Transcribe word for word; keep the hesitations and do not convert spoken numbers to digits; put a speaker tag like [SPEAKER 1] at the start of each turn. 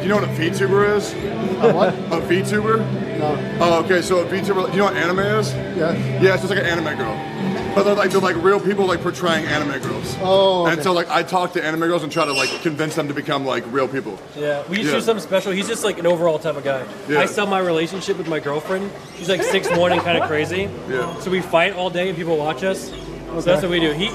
[SPEAKER 1] you know what a VTuber is?
[SPEAKER 2] A what?
[SPEAKER 1] A VTuber?
[SPEAKER 2] No.
[SPEAKER 1] Oh, okay. So a VTuber, you know what anime is?
[SPEAKER 2] Yeah.
[SPEAKER 1] Yeah, it's just like an anime girl. But they're like they're like real people like portraying anime girls.
[SPEAKER 2] Oh. Okay.
[SPEAKER 1] And so like I talk to anime girls and try to like convince them to become like real people.
[SPEAKER 3] Yeah, we used to
[SPEAKER 1] Yeah.
[SPEAKER 3] do something special. He's just like an overall type of guy.
[SPEAKER 1] Yeah.
[SPEAKER 3] I sell my relationship with my girlfriend. She's like six one and kind of crazy.
[SPEAKER 1] Yeah.
[SPEAKER 3] So we fight all day and people watch us. So that's what we do. He